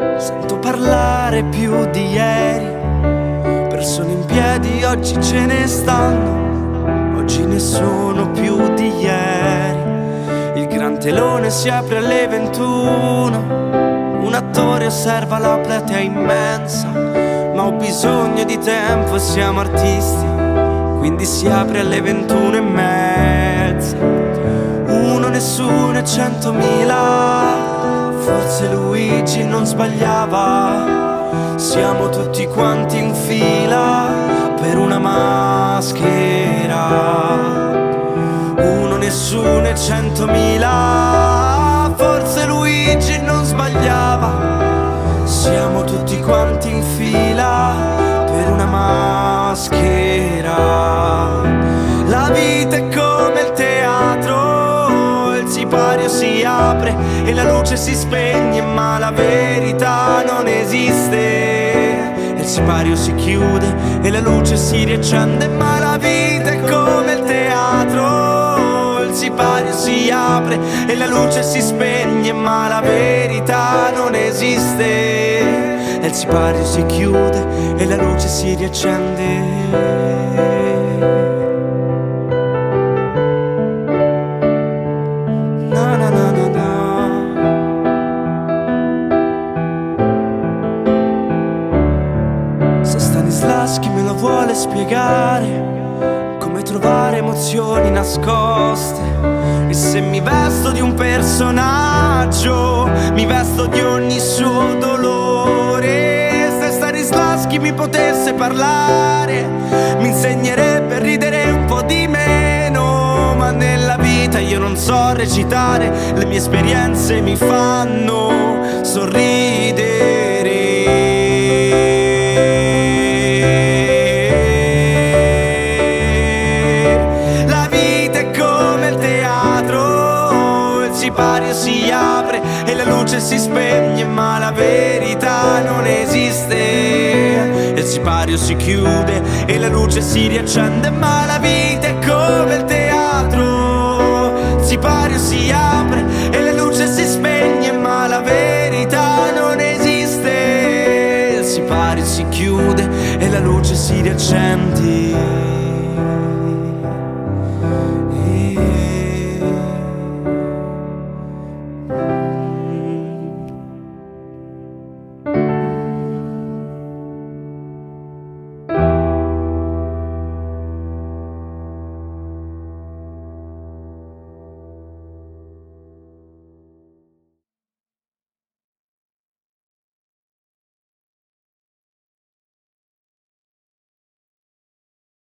Sento parlare più di ieri, persone in piedi oggi ce ne stanno, oggi ne sono più di ieri. Il gran telone si apre alle 21, un attore osserva la platea immensa, ma ho bisogno di tempo e siamo artisti, quindi si apre alle 21:30. Uno, nessuno e 100.000. Forse Luigi non sbagliava, siamo tutti quanti in fila per una maschera. Uno, nessuno e 100.000. Forse Luigi non sbagliava, siamo tutti quanti in fila per una maschera. La vita è come il teatro, il sipario si apre e la luce si spegne, ma la verità non esiste. Il sipario si chiude e la luce si riaccende, ma la vita è come il teatro. Il sipario si apre e la luce si spegne, ma la verità non esiste. Il sipario si chiude e la luce si riaccende. Stanislavski me lo vuole spiegare, come trovare emozioni nascoste. E se mi vesto di un personaggio, mi vesto di ogni suo dolore. Se Stanislavski mi potesse parlare, mi insegnerebbe a ridere un po' di meno. Ma nella vita io non so recitare, le mie esperienze mi fanno sorridere. Il sipario si apre e la luce si spegne, ma la verità non esiste. Il sipario si chiude e la luce si riaccende, ma la vita è come il teatro. Il sipario si apre e la luce si spegne, ma la verità non esiste. Il sipario si chiude e la luce si riaccende.